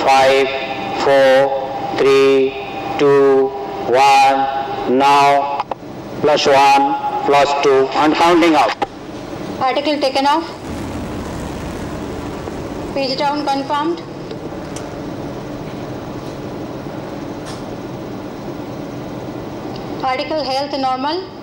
5, 4, 3, 2, 1. Now +1, +2 and counting up. Article taken off. Page down confirmed. Article health normal.